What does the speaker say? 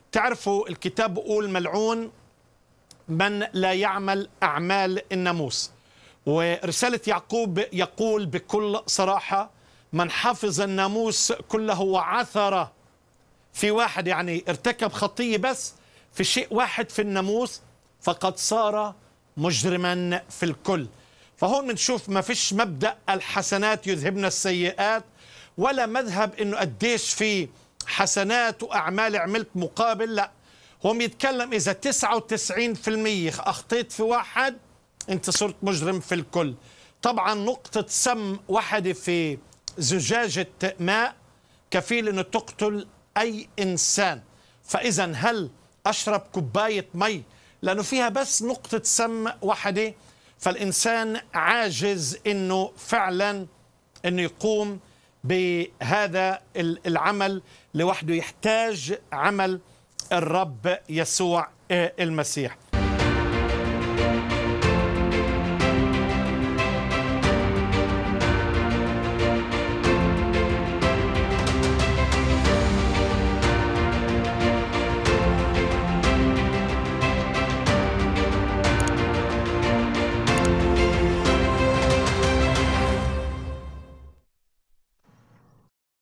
تعرفوا الكتاب بيقول ملعون من لا يعمل أعمال الناموس. ورسالة يعقوب يقول بكل صراحة من حفظ الناموس كله وعثر في واحد، يعني ارتكب خطية بس في شيء واحد في الناموس فقد صار مجرما في الكل. فهون بنشوف ما فيش مبدأ الحسنات يذهبن السيئات، ولا مذهب انه قديش في حسنات واعمال عملت مقابل. لا، هو بيتكلم اذا 99% اخطيت في واحد انت صرت مجرم في الكل. طبعا نقطة سم واحدة في زجاجة ماء كفيل انه تقتل اي انسان. فاذا هل اشرب كوباية مي لانه فيها بس نقطة سم واحدة؟ فالانسان عاجز انه فعلا انه يقوم بهذا العمل لوحده، يحتاج عمل الرب يسوع المسيح.